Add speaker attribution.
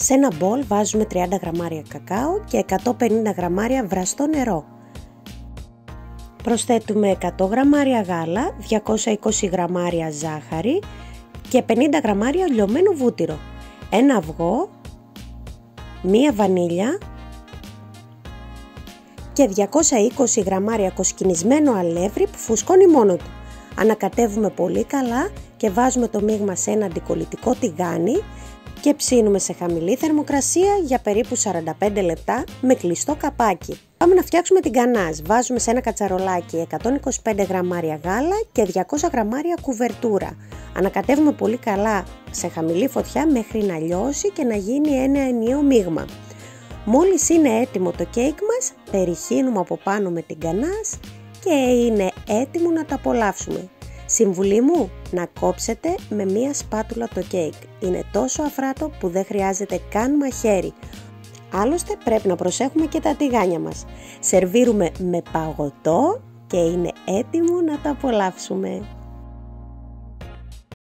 Speaker 1: Σε ένα μπολ βάζουμε 30 γραμμάρια κακάο και 150 γραμμάρια βραστό νερό. Προσθέτουμε 100 γραμμάρια γάλα, 220 γραμμάρια ζάχαρη και 50 γραμμάρια λιωμένο βούτυρο, ένα αυγό, μία βανίλια και 220 γραμμάρια κοσκινισμένο αλεύρι που φουσκώνει μόνο του. Ανακατεύουμε πολύ καλά και βάζουμε το μείγμα σε ένα αντικολλητικό τηγάνι και ψήνουμε σε χαμηλή θερμοκρασία για περίπου 45 λεπτά με κλειστό καπάκι. Πάμε να φτιάξουμε την γκανάζ. Βάζουμε σε ένα κατσαρολάκι 125 γραμμάρια γάλα και 200 γραμμάρια κουβερτούρα. Ανακατεύουμε πολύ καλά σε χαμηλή φωτιά μέχρι να λιώσει και να γίνει ένα ενιαίο μείγμα. Μόλις είναι έτοιμο το κέικ μας, περιχύνουμε από πάνω με την γκανάζ και είναι έτοιμο να το απολαύσουμε. Συμβουλή μου, να κόψετε με μία σπάτουλα το κέικ. Είναι τόσο αφράτο που δεν χρειάζεται καν μαχαίρι. Άλλωστε πρέπει να προσέχουμε και τα τηγάνια μας. Σερβίρουμε με παγωτό και είναι έτοιμο να το απολαύσουμε.